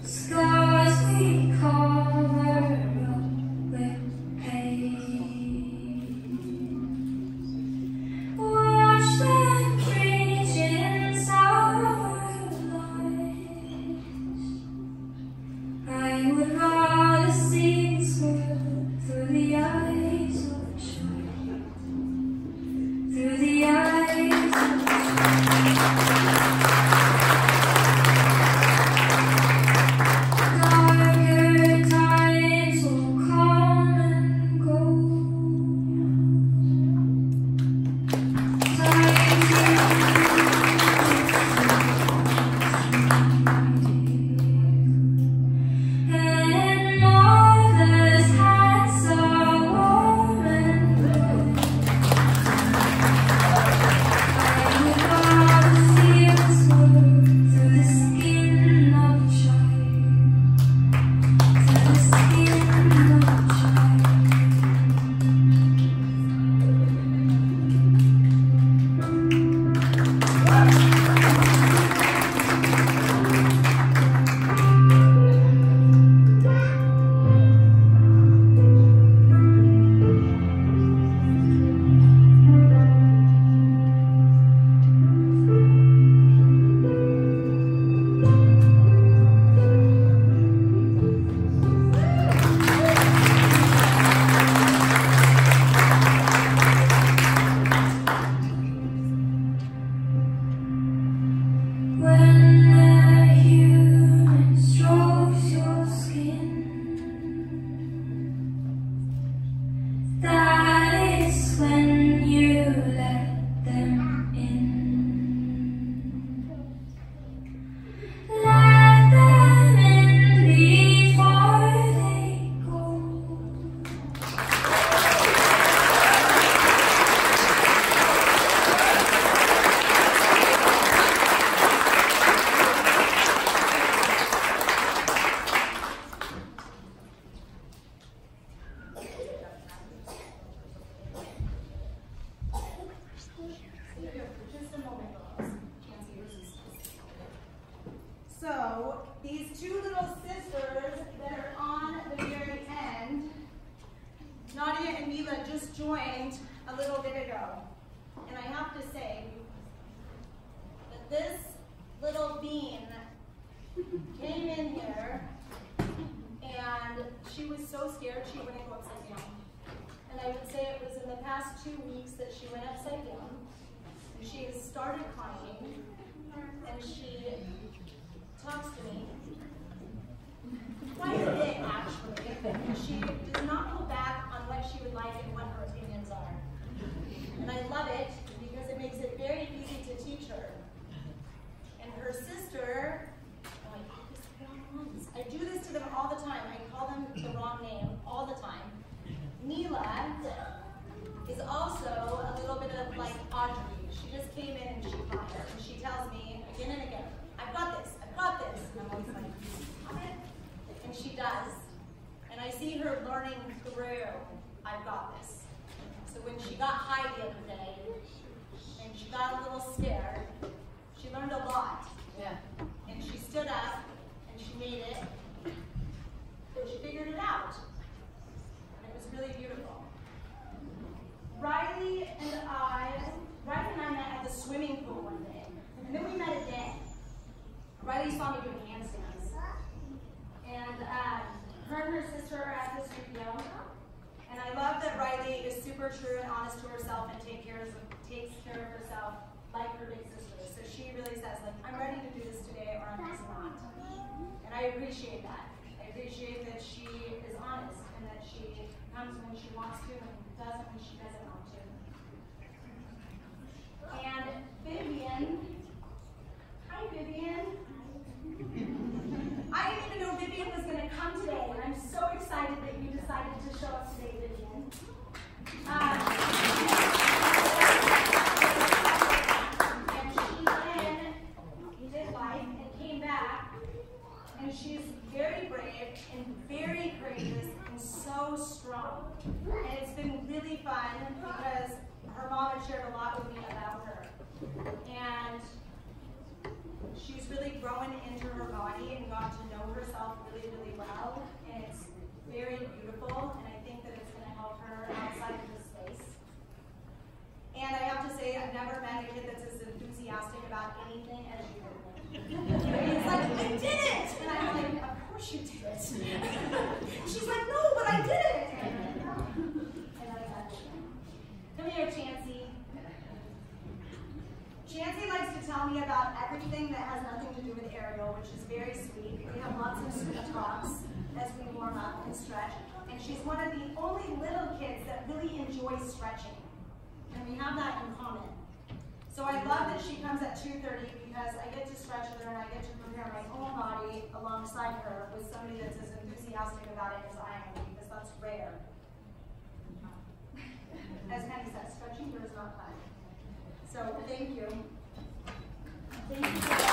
So these two little sisters that are on the very end, Nadia and Nila just joined a little bit ago. And I have to say that this little bean came in here and she was so scared she wouldn't go upside down. And I would say it was in the past 2 weeks that she went upside down. And she has started crying and she talks to me quite a bit actually. She does not hold back on what she would like and what her opinions are. And I love it because it makes it very easy to teach her. And her sister, I'm like, I do this to them all the time. I call them the wrong name all the time. Nila is also a little bit of like Ojai. She just came in and she cried. And she tells me again and again, I've got this, I've got this. And I'm always like, okay. And she does. And I see her learning through, I've got this. So when she got high the other day, and she got a little scared, she learned a lot. Yeah. And she stood up, and she made it, and she figured it out. And it was really beautiful. Riley and I met at the swimming pool one day. And then we met again. Riley saw me doing handstands. And her and her sister are at the studio. And I love that Riley is super true and honest to herself and takes care of herself like her big sister. So she really says, like, I'm ready to do this today or I'm just not. And I appreciate that. I appreciate that she is honest and that she comes when she wants to and doesn't when she doesn't want to. And Vivian, hi Vivian. I didn't even know Vivian was going to come today, and I'm so excited that you decided to show up today, Vivian. And she did life and came back, and she's very brave and very courageous and so strong. And it's been really fun because her mom had shared a lot with me about her. And she's really grown into her body and got to know herself very sweet. We have lots of sweet talks as we warm up and stretch. And she's one of the only little kids that really enjoys stretching. And we have that in common. So I love that she comes at 2:30 because I get to stretch with her and I get to prepare my own body alongside her with somebody that's as enthusiastic about it as I am, because that's rare. As Penny said, stretching here is not fun. So thank you. Thank you.